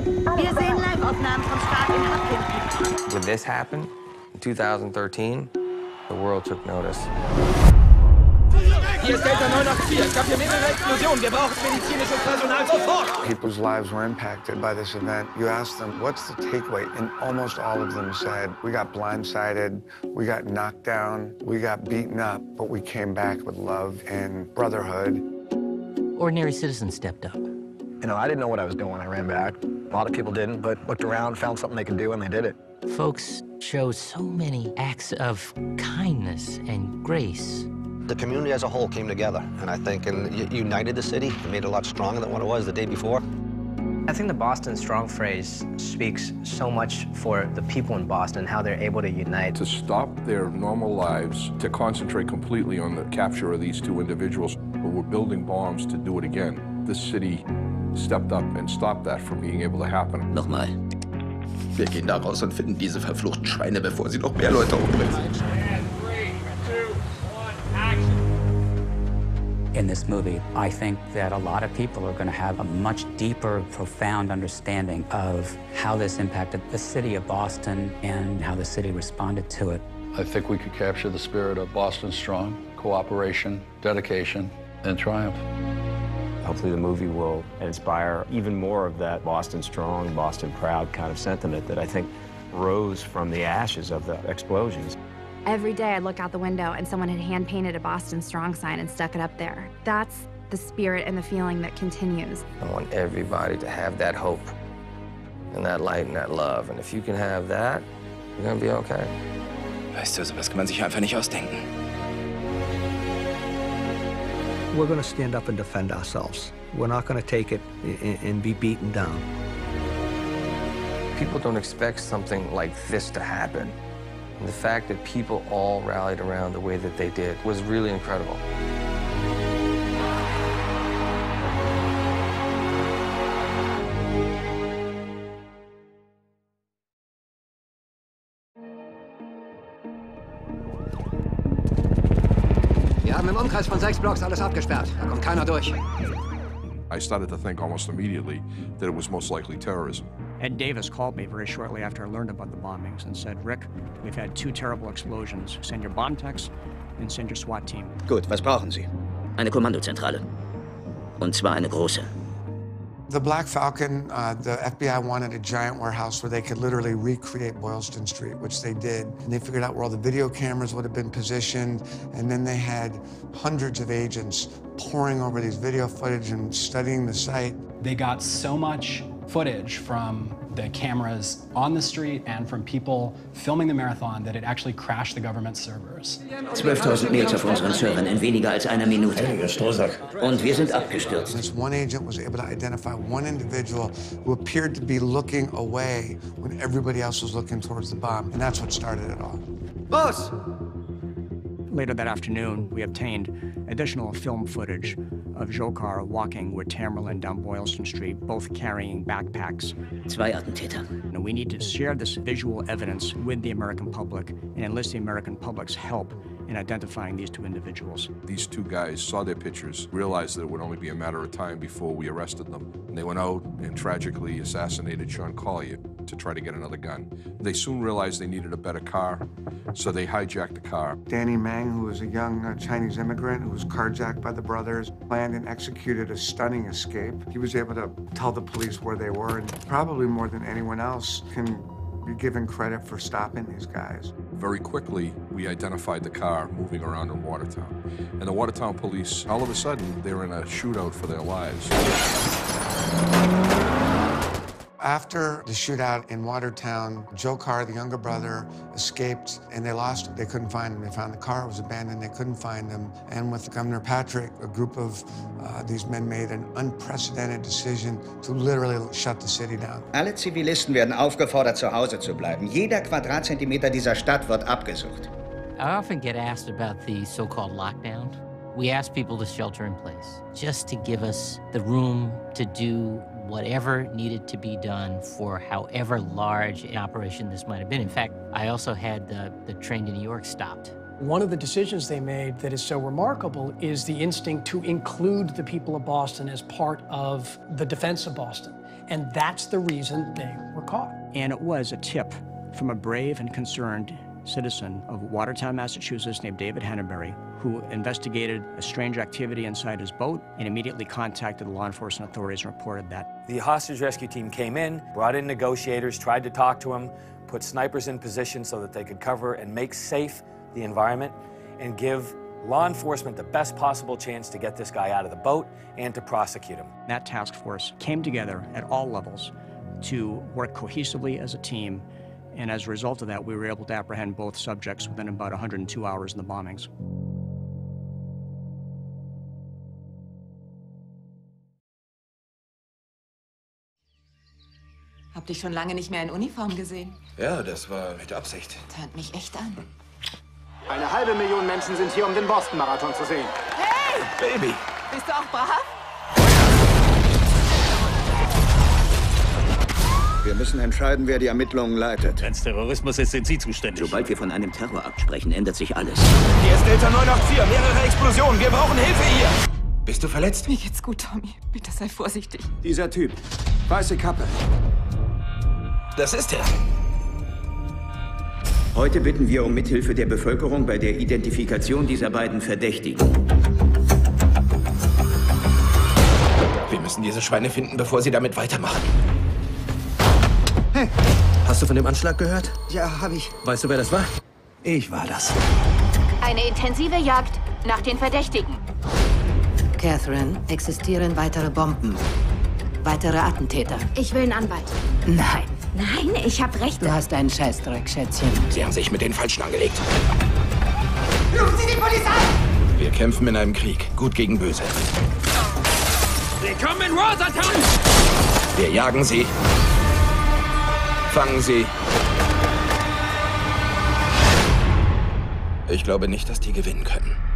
Wir sehen Live-Aufnahmen vom Start in Huffington. When this happened, in 2013, the world took notice. Hier ist Delta 984. Es gab hier mehrere Explosionen. Wir brauchen medizinisches Personal sofort. People's lives were impacted by this event. You asked them, what's the takeaway? And almost all of them said, we got blindsided, we got knocked down, we got beaten up, but we came back with love and brotherhood. Ordinary citizens stepped up. You know, I didn't know what I was doing when I ran back. A lot of people didn't, but looked around, found something they could do, and they did it. Folks showed so many acts of kindness and grace. The community as a whole came together, and I think united the city and made it a lot stronger than what it was the day before. I think the Boston Strong phrase speaks so much for the people in Boston, how they're able to unite. To stop their normal lives, to concentrate completely on the capture of these two individuals who were building bombs to do it again. This city stepped up and stopped that from being able to happen. Nochmal. Wir gehen da raus und finden diese verfluchten Schweine, bevor sie noch mehr Leute umbringen. In this movie, I think that a lot of people are going to have a much deeper, profound understanding of how this impacted the city of Boston and how the city responded to it. I think we could capture the spirit of Boston Strong, cooperation, dedication, and triumph. Hopefully the movie will inspire even more of that Boston Strong, Boston Proud kind of sentiment that I think rose from the ashes of the explosions. Every day I'd look out the window and someone had hand-painted a Boston Strong sign and stuck it up there. That's the spirit and the feeling that continues. I want everybody to have that hope and that light and that love. And if you can have that, you're gonna be okay. Weißt du, sowas kann man sich einfach nicht ausdenken. We're gonna stand up and defend ourselves. We're not gonna take it and be beaten down. People don't expect something like this to happen. And the fact that people all rallied around the way that they did was really incredible. Wir haben im Umkreis von 6 Blocks alles abgesperrt. Da kommt keiner durch. I started to think almost immediately that it was most likely terrorism. Ed Davis called me very shortly after I learned about the bombings and said, Rick, we've had 2 terrible explosions. Send your bomb techs and send your SWAT team. Gut, was brauchen Sie? Eine Kommandozentrale. Und zwar eine große. The Black Falcon, the FBI wanted a giant warehouse where they could literally recreate Boylston Street, which they did. And they figured out where all the video cameras would have been positioned. And then they had hundreds of agents poring over these video footage and studying the site. They got so much footage from the cameras on the street and from people filming the marathon that it actually crashed the government servers. 12.000 Mails auf unseren Servern in weniger als einer Minute. Und wir sind abgestürzt. This one agent was able to identify one individual who appeared to be looking away when everybody else was looking towards the bomb, and that's what started it all. Boss! Later that afternoon, we obtained additional film footage of Dzhokhar walking with Tamerlan down Boylston Street, both carrying backpacks. 2 Attentäter. And we need to share this visual evidence with the American public and enlist the American public's help in identifying these 2 individuals. These 2 guys saw their pictures, realized that it would only be a matter of time before we arrested them. And they went out and tragically assassinated Sean Collier to try to get another gun. They soon realized they needed a better car, so they hijacked the car. Danny Meng, who was a young Chinese immigrant who was carjacked by the brothers, planned and executed a stunning escape. He was able to tell the police where they were, and probably more than anyone else can be given credit for stopping these guys. Very quickly, we identified the car moving around in Watertown. And the Watertown police, all of a sudden, they were in a shootout for their lives. After the shootout in Watertown, Dzhokhar, the younger brother, escaped, and they lost him. They couldn't find him. They found the car was abandoned. They couldn't find him. And with Governor Patrick, a group of these men made an unprecedented decision to literally shut the city down. Alle Zivilisten werden aufgefordert, zu Hause zu bleiben. Jeder Quadratzentimeter dieser Stadt wird abgesucht. I often get asked about the so-called lockdown. We ask people to shelter in place, just to give us the room to do whatever needed to be done for however large an operation this might have been. In fact, I also had the train to New York stopped. One of the decisions they made that is so remarkable is the instinct to include the people of Boston as part of the defense of Boston. And that's the reason they were caught. And it was a tip from a brave and concerned citizen of Watertown, Massachusetts, named David Henneberry, who investigated a strange activity inside his boat and immediately contacted the law enforcement authorities and reported that. The hostage rescue team came in, brought in negotiators, tried to talk to him, put snipers in position so that they could cover and make safe the environment and give law enforcement the best possible chance to get this guy out of the boat and to prosecute him. That task force came together at all levels to work cohesively as a team, and as a result of that, we were able to apprehend both subjects within about 102 hours of the bombings. Hab dich schon lange nicht mehr in Uniform gesehen. Ja, das war mit Absicht. Tönt mich echt an. 500.000 Menschen sind hier, um den Boston-Marathon zu sehen. Hey! Baby! Bist du auch brav? Wir müssen entscheiden, wer die Ermittlungen leitet. Wenn es Terrorismus ist, sind Sie zuständig. Sobald wir von einem Terrorakt sprechen, ändert sich alles. Hier ist Delta 984, mehrere Explosionen. Wir brauchen Hilfe hier. Bist du verletzt? Mir geht's gut, Tommy. Bitte sei vorsichtig. Dieser Typ. Weiße Kappe. Das ist er. Heute bitten wir um Mithilfe der Bevölkerung bei der Identifikation dieser beiden Verdächtigen. Wir müssen diese Schweine finden, bevor sie damit weitermachen. Hey. Hast du von dem Anschlag gehört? Ja, hab ich. Weißt du, wer das war? Ich war das. Eine intensive Jagd nach den Verdächtigen. Catherine, existieren weitere Bomben. Weitere Attentäter. Ich will einen Anwalt. Nein. Nein, ich hab Rechte. Du hast einen Scheißdreck, Schätzchen. Sie haben sich mit den Falschen angelegt. Rufen Sie die Polizei! Wir kämpfen in einem Krieg. Gut gegen Böse. Willkommen in Watertown! Wir jagen sie. Fangen sie. Ich glaube nicht, dass die gewinnen können.